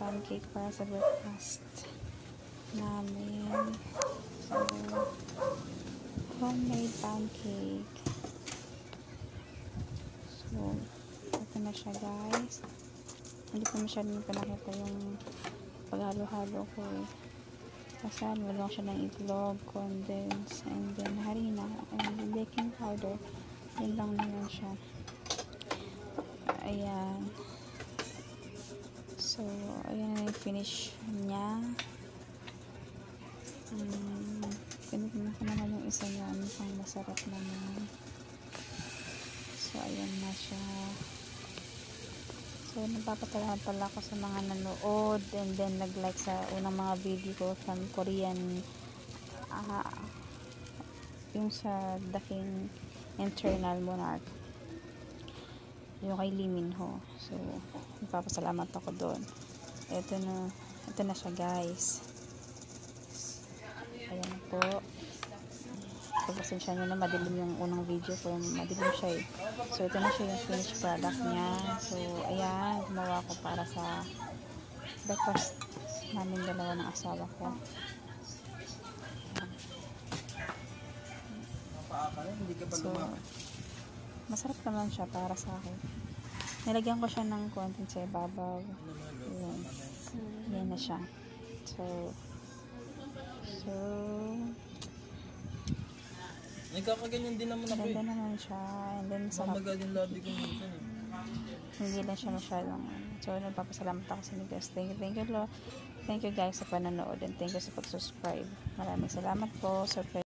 pancake para sa breakfast namin. So, homemade pancake. So, ito na siya guys. Hindi ko masyadong pinakita yung paghalo-halo ko eh. Kasi nilagyan siya ng itlog, condense, and then harina, and baking powder. Yun lang naman siya. Ayan. So, ayan na yung finish niya. Pinupunan ko naman yung isa niya. Mukhang masarap naman. So, ayan na siya. So, nagpapasalamat pala ako sa mga nanood and then nag-like sa unang mga video ko from Korean. Yung sa daking internal monarch. Yung kay Lee Min-ho. So, nagpapasalamat ako doon. Ito na siya guys. Ayan po. Pagpasensya nyo na madilim yung unang video ko. Madilim siya eh. So, ito na siya yung finished product niya. So, ayan. Gumawa ko para sa breakfast namin dalawa ng asawa ko. So, masarap naman siya para sa akin. Nilagyan ko siya ng konting sa ibabaw. Ayan. Ayan na siya. So, nagkakaganyan din naman ako eh. ganda naman siya. And then, sarap. Mamagal yung labi ko minsan eh. Hindi lang siya masyadong. So, nagpapasalamat ako sa inyo guys. Thank you guys sa panonood and thank you sa pag-subscribe. Maraming salamat po.